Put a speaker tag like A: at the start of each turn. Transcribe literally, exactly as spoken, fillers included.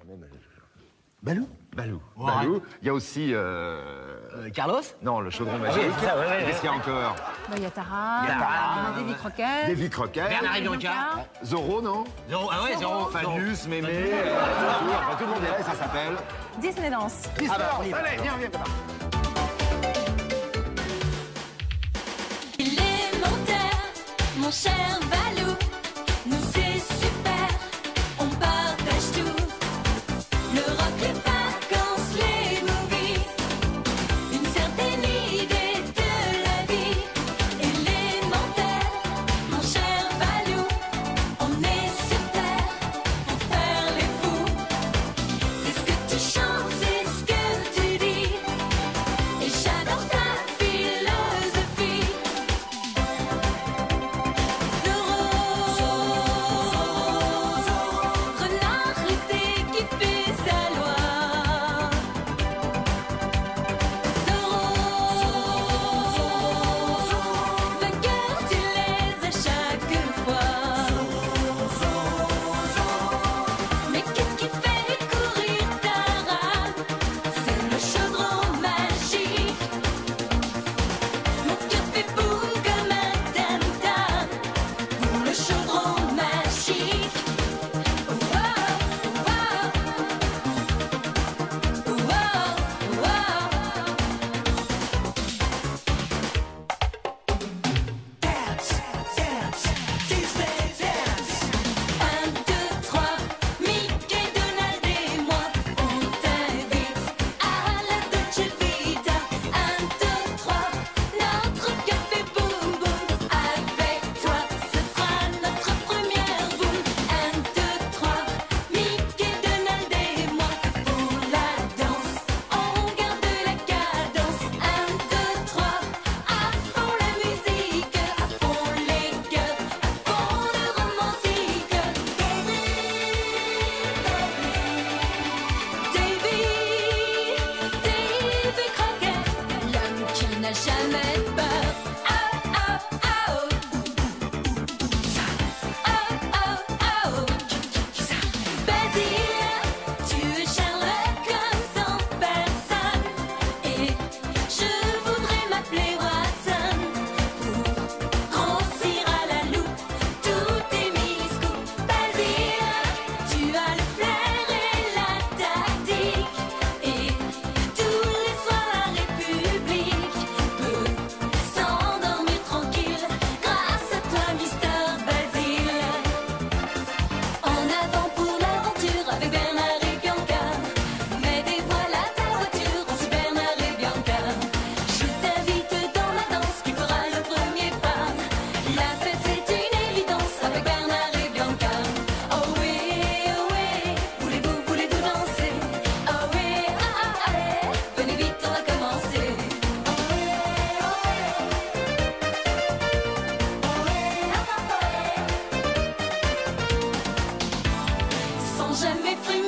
A: Balou.
B: Balou.
A: Ouais.
B: Balou. Il y a aussi... Euh...
A: Euh, Carlos.
B: Non, le chaudron magique.
A: Ah oui, ça, ouais, ouais,
B: Qu'est-ce qu'il y a encore?
C: Bah, il y a Tara,
A: Il y a Tara,
C: Davy Croquette.
B: Davy Croquette.
A: Bernard et Bianca.
B: Zorro, non?
A: Zéro. Ah ouais, zéro.
B: Fabius, Mémé, euh, tout, enfin, tout le monde est là et ça s'appelle...
C: Disney Danse.
B: Ah bah,
A: on y va.
B: allez, viens, viens, papa.
D: Élémentaire, mon cher Balou, nous c'est super, on partage tout. Le rock, les vacances, les movies, une certaine idée de la vie. Élémentaire, mon cher Balou, on est sur terre pour faire les fous. C'est ce que tu chantes, c'est ce que tu dis, et j'adore ta philosophie. Renard resté qui fait sa loi. Zorro, vainqueur tu l'es à chaque fois. Mais qu'est-ce qui fait courir ta rame? C'est le chaudron magique. Mon cœur fait boum comme un tam-tam pour le chaudron magique. Wow, wow, wow, wow. Dance, dance, Disney dance. Un, deux, trois, Mickey, Donald et moi, on t'invite à la Dolce Vita. Un, deux, trois, notre cœur fait boum boum. Avec toi, ce sera notre première boum. Un, deux, trois, Mickey, Donald et moi, pour la danse, on garde la cadence. Un, deux, trois, à fond la musique, à fond les cœurs, à fond le romantique. Davy, Davy, Davy Croquette, l'homme qui n'a jamais peur. Oh, oh, oh. Oh, oh, oh. Basile, tu es Sherlock comme cent personnes. Et je voudrais m'appeler Watson pour grossir à la loupe tous tes mini-scoops. Basile, tu as le flair et la tactique. Et tous les soirs la République peut s'endormir tranquille grâce à toi, Mister Basile. En avant pour l'aventure avec Bernard et Bianca. Mais dévoile ta voiture, on suit Bernard et Bianca. Je t'invite dans ma danse qui fera le premier pas. La fête c'est une évidence avec Bernard et Bianca. Oh oui, oh oui, voulez-vous, voulez-vous danser? Oh oui, ah ah allez, venez vite on va commencer. Oh oui, oh oui, oh oui, ah ah allez. Sans jamais frimer